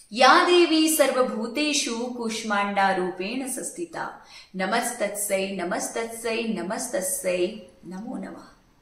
या देवी सर्वभूतेषु कूष्मांडा रूपेण संस्थिता नमस्तस्यै नमस्तस्यै नमस्तस्यै नमो नमः।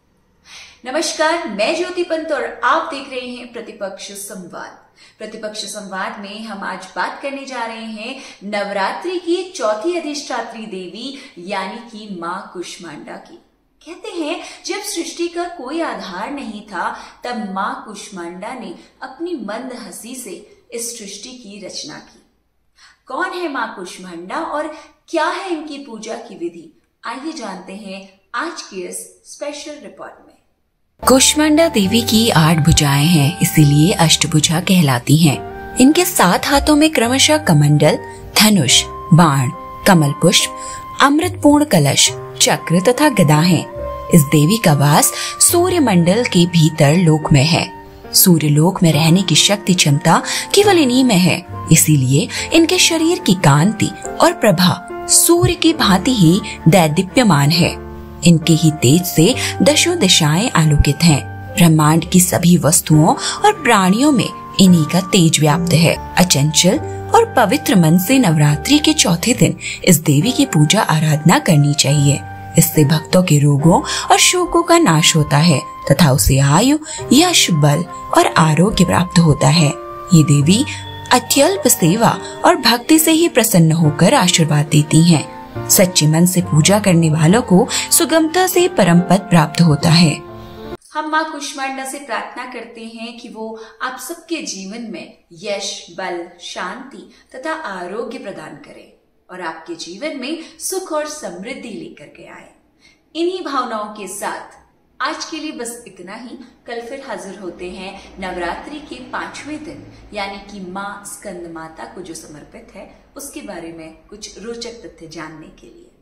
नमस्कार, मैं ज्योति पंत और आप देख रहे हैं प्रतिपक्ष संवाद। प्रतिपक्ष संवाद में हम आज बात करने जा रहे हैं नवरात्रि की चौथी अधिष्ठात्री देवी यानी कि मां कूष्मांडा की। कहते हैं जब सृष्टि का कोई आधार नहीं था तब मां कूष्मांडा ने अपनी मंद हंसी से इस सृष्टि की रचना की। कौन है मां कूष्मांडा और क्या है इनकी पूजा की विधि, आइए जानते हैं आज की इस स्पेशल रिपोर्ट में। कूष्मांडा देवी की 8 भुजाएं हैं, इसीलिए अष्टभुजा कहलाती हैं। इनके 7 हाथों में क्रमशः कमंडल, धनुष, बाण, कमल पुष्प, अमृतपूर्ण कलश, चक्र तथा गदा हैं। इस देवी का वास सूर्य मंडल के भीतर लोक में है। सूर्य लोक में रहने की शक्ति क्षमता केवल इन्हीं में है, इसीलिए इनके शरीर की कांति और प्रभा सूर्य की भांति ही दैदीप्यमान है। इनके ही तेज से दशों दिशाएं आलोकित हैं। ब्रह्मांड की सभी वस्तुओं और प्राणियों में इन्हीं का तेज व्याप्त है। अचंचल और पवित्र मन से नवरात्रि के चौथे दिन इस देवी की पूजा आराधना करनी चाहिए। इससे भक्तों के रोगों और शोकों का नाश होता है तथा उसे आयु, यश, बल और आरोग्य प्राप्त होता है। ये देवी अत्यल्प सेवा और भक्ति से ही प्रसन्न होकर आशीर्वाद देती हैं। सच्चे मन से पूजा करने वालों को सुगमता से परम पद प्राप्त होता है। हम मां कूष्मांडा से प्रार्थना करते हैं कि वो आप सबके जीवन में यश, बल, शांति तथा आरोग्य प्रदान करे और आपके जीवन में सुख और समृद्धि लेकर के आए। इन्हीं भावनाओं के साथ आज के लिए बस इतना ही। कल फिर हाजिर होते हैं नवरात्रि के 5वें दिन यानी कि मां स्कंद माता को जो समर्पित है उसके बारे में कुछ रोचक तथ्य जानने के लिए।